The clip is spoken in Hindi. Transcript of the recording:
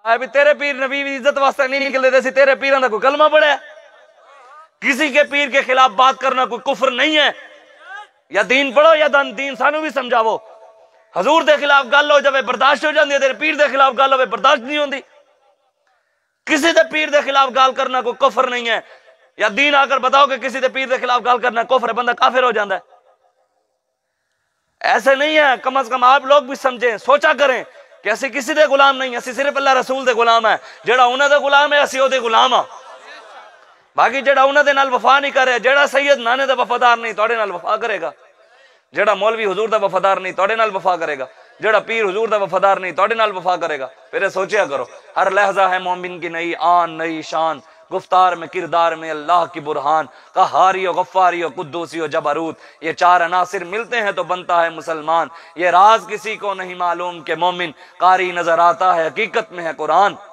भी तेरे पीर नबी इज्जत वास्ते नहीं निकले थे, तेरे पीर का कोई कलमा पढ़े? किसी के पीर के खिलाफ बात करना कोई कुफर नहीं है। या दीन पढ़ो या दीन सानू भी समझावो। हजूर के खिलाफ गल हो जाए बर्दाश्त हो जाती है, तेरे पीर के खिलाफ गल हो बर्दाश्त नहीं होती। किसी के पीर के खिलाफ गाल करना कोई कुफर नहीं है। या दीन आकर बताओ कि किसी के पीर के खिलाफ गाल करना कुफर है, बंदा काफिर हो जाता है। ऐसे नहीं है, कम से कम आप लोग भी समझें, सोचा करें कि असि किसी के गुलाम नहीं, असि सिर्फ अल्लाह रसूल के गुलाम है। जेड़ा उन्होंने गुलाम है असि ओदे गुलाम हाँ। बाकी जेड़ा उन्होंने नाल वफा नहीं करे, जेड़ा सैयद नाने दा वफादार नहीं तोड़े नाल वफा करेगा, जेड़ा मौलवी हुजूर दा वफादार नहीं तोड़े नाल वफा करेगा, जेड़ा पीर हुजूर दा वफादार नहीं तोड़े नाल वफा करेगा। फिर सोचिया करो, हर लहजा है मोमिन की नई आन नई शान, गुफ्तार में किरदार में अल्लाह की बुरहान, कहारी हो गफ्फारी हो कुद्दूसी हो जबरूत, ये चार अनासिर मिलते हैं तो बनता है मुसलमान। ये राज किसी को नहीं मालूम के मोमिन कारी नजर आता है हकीकत में है कुरान।